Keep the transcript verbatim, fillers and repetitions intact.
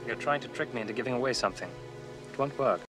You're trying to trick me into giving away something. It won't work.